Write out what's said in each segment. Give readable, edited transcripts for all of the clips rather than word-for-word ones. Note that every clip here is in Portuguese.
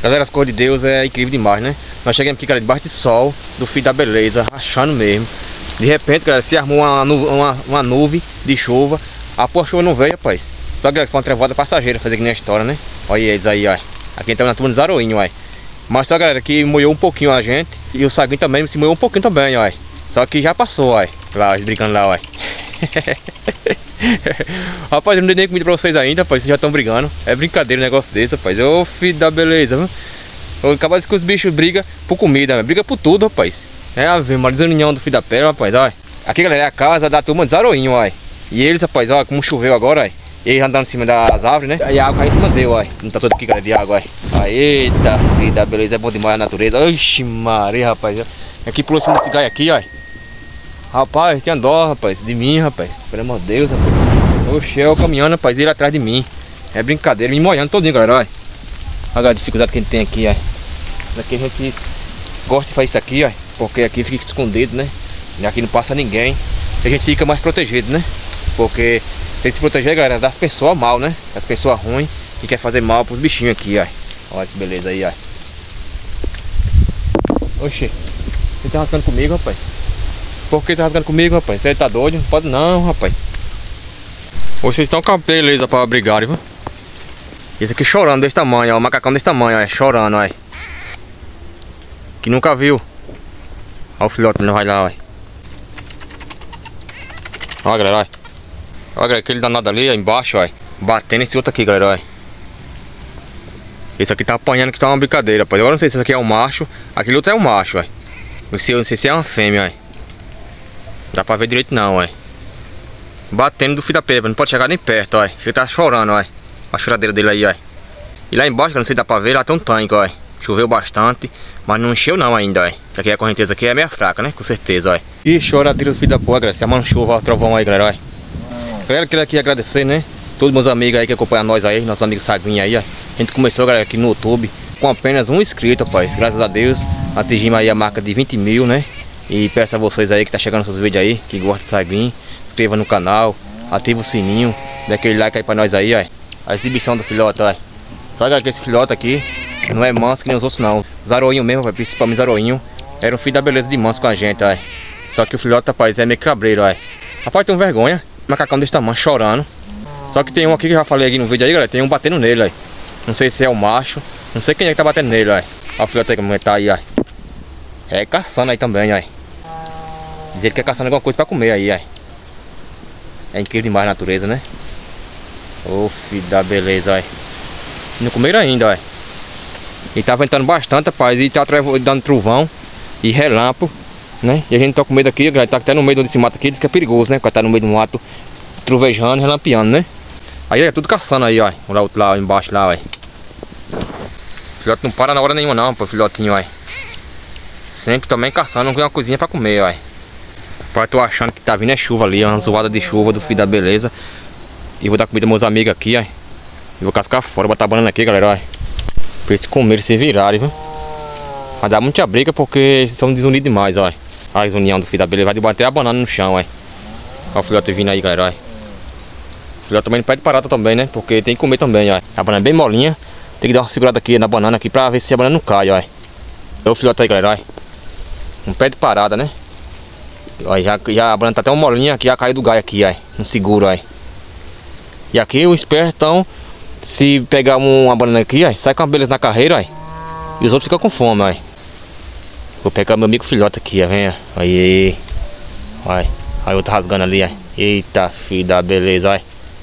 Galera, as cores de Deus é incrível demais, né? Nós chegamos aqui, cara, debaixo de sol, do Filho da Beleza, rachando mesmo. De repente, galera, se armou uma nuvem de chuva. A chuva não veio, rapaz. Só que foi uma trevoada passageira, fazer aqui na história, né? Olha eles aí, ó. Aqui estamos na turma de Zaroinho, ó. Mas só, galera, que molhou um pouquinho a gente. E o Saguinho também se molhou um pouquinho também, ó. Só que já passou, ó. Lá, eles brincando lá, ó. Rapaz, eu não dei nem comida pra vocês ainda, rapaz. Vocês já estão brigando. É brincadeira um negócio desse, rapaz. Ô filho da beleza, viu? Eu acabo de que os bichos brigam por comida, né? Briga por tudo, rapaz. É a desunião do filho da pera, rapaz, ó. Aqui, galera, é a casa da turma de Zaroinho, ó. E eles, rapaz, ó, como choveu agora, ó. Eles andando em cima das árvores, né? E a água cai em cima dele, ó. Não tá todo aqui, galera, de água, ó. Eita, filho da beleza, é bom demais a natureza. Oxi, Maria, rapaz. Aqui pulou em cima desse gai aqui, ó. Rapaz, tinha dó, rapaz, de mim, rapaz. Pelo amor de Deus, rapaz. Oxe, eu caminhando, rapaz, ele atrás de mim. É brincadeira, me molhando todinho, galera, ó. Olha a dificuldade que a gente tem aqui, ó. Aqui a gente gosta de fazer isso aqui, ó. Porque aqui fica escondido, né? E aqui não passa ninguém. E a gente fica mais protegido, né? Porque tem que se proteger, galera, das pessoas mal, né? Das pessoas ruins que quer fazer mal pros bichinhos aqui, ó. Olha que beleza aí, ó. Oxê, você tá rasgando comigo, rapaz? Por que tá rasgando comigo, rapaz? Você tá doido? Não pode não, rapaz. Vocês estão com a beleza pra brigar, viu? Esse aqui chorando desse tamanho, ó. O macacão desse tamanho, ó. Chorando, ó. Que nunca viu. Olha o filhote, não vai lá, ó. Olha, galera, ó. Olha, galera, aquele danado ali, ó, embaixo, ó. Batendo esse outro aqui, galera, ó. Esse aqui tá apanhando, que tá uma brincadeira, rapaz. Agora não sei se esse aqui é um macho. Aquele outro é um macho, ó. Não sei se é uma fêmea, ó. Dá pra ver direito não, ó. Batendo do fio da pera, não pode chegar nem perto, ó. Ele tá chorando, ó. A choradeira dele aí, ó. E lá embaixo, que não sei se dá pra ver, lá tem um tanque, ó. Choveu bastante, mas não encheu não ainda, ó. Aqui a correnteza aqui é meio fraca, né? Com certeza, ó. E choradeira do filho da porra, galera. Se amanhã chuva, ó, o trovão aí, galera, ó. Galera, queria aqui agradecer, né? Todos meus amigos aí que acompanham nós aí, nossos amigos Saguinho aí, ó. A gente começou, galera, aqui no YouTube com apenas um inscrito, rapaz. Graças a Deus, atingimos aí a marca de 20 mil, né? E peço a vocês aí que tá chegando nos seus vídeos aí, que gostam de Saguinho, inscreva no canal, ativa o sininho, dá aquele like aí pra nós aí, ó. A exibição do filhote, ó. Só que esse filhote aqui não é manso que nem os outros não. Zaroinho mesmo, ó, principalmente Zaroinho, era um filho da beleza de manso com a gente, ó. Só que o filhote, rapaz, é meio cabreiro, ó. Rapaz, tem um vergonha, macacão desse tamanho, chorando. Só que tem um aqui que eu já falei aqui no vídeo aí, galera, tem um batendo nele, ó. Não sei se é o macho, não sei quem é que tá batendo nele, ó. Olha o filhote aí como tá aí, ó. É caçando aí também, ó. Dizer que é caçando alguma coisa pra comer aí, ó. É incrível demais a natureza, né? Ô filho da beleza, ó. Não comeram ainda, ó. E tá ventando bastante, rapaz. E tá dando trovão e relâmpago, né? E a gente tá com medo aqui, galera. Tá até no meio desse mato aqui, diz que é perigoso, né? Porque tá no meio do mato, trovejando e relampeando, né? Aí é tudo caçando aí, ó. Lá, outro lá embaixo lá, ó. O filhote não para na hora nenhuma não, pô, filhotinho, ó. Sempre também caçando uma coisinha pra comer, ó. Pai, tô achando que tá vindo é chuva ali, uma zoada de chuva do filho da beleza. E vou dar comida aos meus amigos aqui, ó. E vou cascar fora, botar a banana aqui, galera, ó. Pra eles comerem, se virarem, viu? Vai dar muita briga porque eles são desunidos demais, ó. A desunião do filho da beleza, vai debater a banana no chão, ó. Ó o filhote vindo aí, galera, ó. O filhote também não pede parada também, né? Porque tem que comer também, ó. A banana é bem molinha. Tem que dar uma segurada aqui na banana aqui pra ver se a banana não cai, ó. Olha o filhote aí, galera, ó. Não pede parada, né? Ó, já a banana tá até uma molinha aqui, já caiu do gai aqui, ó. Não segura, ó. E aqui o espertão, se pegar uma banana aqui, ó, sai com a beleza na carreira, ó. E os outros ficam com fome, ó. Vou pegar meu amigo filhote aqui, ó. Vem, ó. Aí. Olha. Aí outro rasgando ali, ó. Eita, filho da beleza, ó.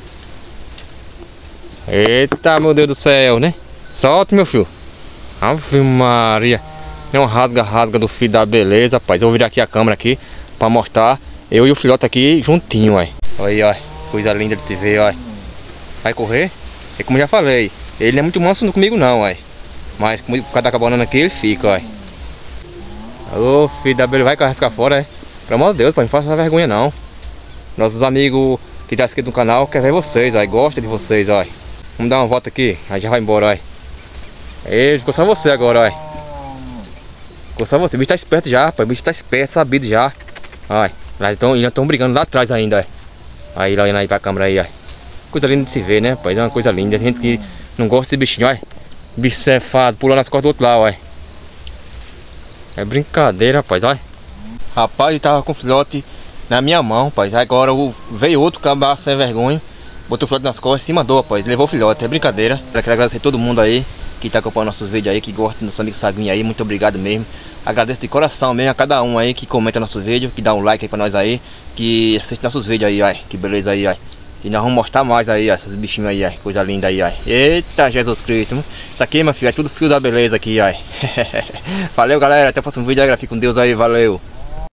Eita, meu Deus do céu, né? Solte, meu filho. Ave Maria. É um rasga do filho da beleza, rapaz. Eu vou virar aqui a câmera aqui pra mostrar eu e o filhote aqui juntinho, ó. Olha aí, ó. Coisa linda de se ver, ó. Vai correr? É como eu já falei. Ele não é muito manso comigo não, ó. Mas por causa da banana aqui ele fica, ó. Ô, filho da beleza, vai cascar fora, é? Pelo amor de Deus, pai, não faça vergonha não. Nossos amigos que tá inscrito no canal quer ver vocês, ó. Gosta de vocês, ó. Vamos dar uma volta aqui, aí já vai embora, ó. Ei, ficou só você agora, ó. Ficou só você, o bicho tá esperto já, rapaz. O bicho tá esperto, sabido já. Olha, ainda estão brigando lá atrás ainda, ó. Aí, olhando aí pra câmera aí, ó. Coisa linda de se ver, né, rapaz? É uma coisa linda. A gente que não gosta desse bichinho, ó. Bicho cefado, pulando as costas do outro lado, ué. É brincadeira, rapaz, olha. Rapaz, ele tava com o filhote na minha mão, rapaz. Agora veio outro cabra sem vergonha, botou o filhote nas costas e se mandou, rapaz. Levou o filhote, é brincadeira. Eu quero agradecer a todo mundo aí que tá acompanhando nossos vídeos aí, que gosta do nosso amigo Saguinho aí. Muito obrigado mesmo. Agradeço de coração mesmo a cada um aí que comenta nossos vídeos, que dá um like aí pra nós aí, que assiste nossos vídeos aí, ó. Que beleza aí, ó. E nós vamos mostrar mais aí, ó, esses bichinhos aí, ó. Coisa linda aí, ó. Eita, Jesus Cristo. Isso aqui, meu filho, é tudo fio da beleza aqui, ó. Valeu, galera. Até o próximo vídeo aí. Fique com Deus aí. Valeu.